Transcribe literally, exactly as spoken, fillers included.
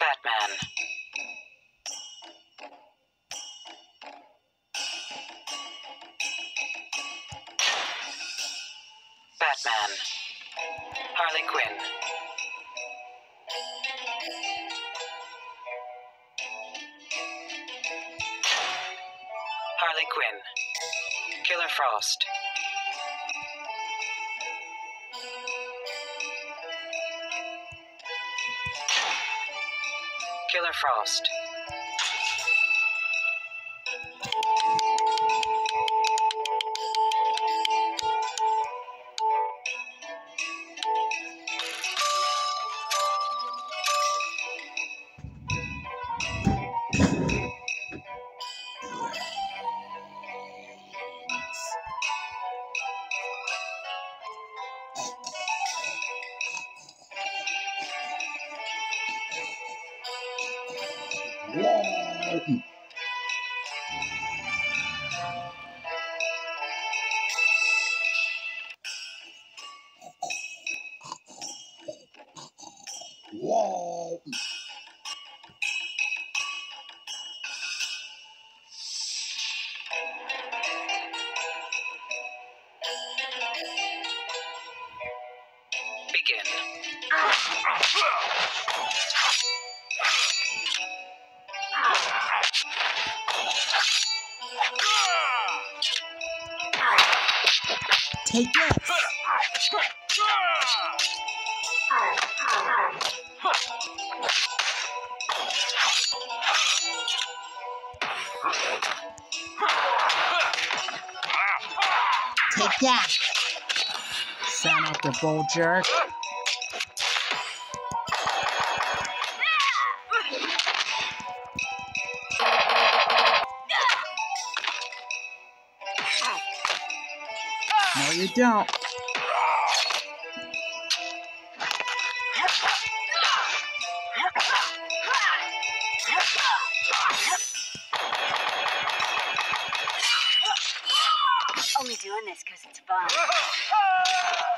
Batman. Batman. Harley Quinn. Harley Quinn. Killer Frost. Killer Frost. Whoa. Whoa. Begin. Take this. Take that. Son of the bull jerk. No, you don't. Only doing this because it's fun.